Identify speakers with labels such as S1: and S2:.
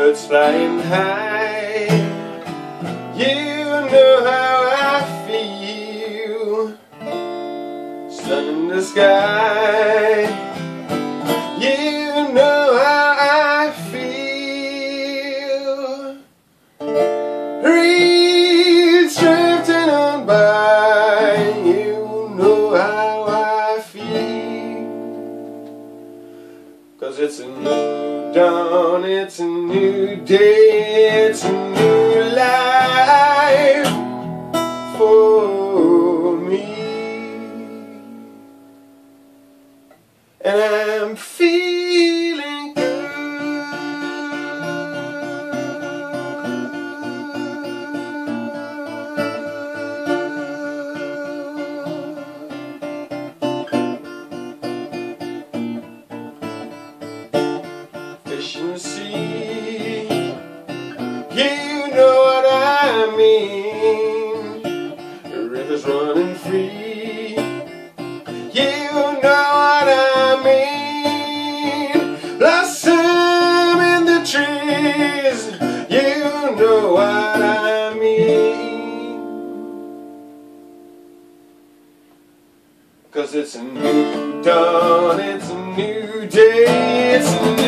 S1: birds flying high. You know how I feel. Sun in the sky. You know how I feel. Reeds drifting on by. You know how I feel. 'Cause it's a new dawn, it's a new day, it's a new life for me. And I'm feeling good. Fish in the sea, you know what I mean. The river's running free, you know what I mean. Blossom in the trees, you know what I mean. 'Cause it's a new dawn, it's a new day, it's a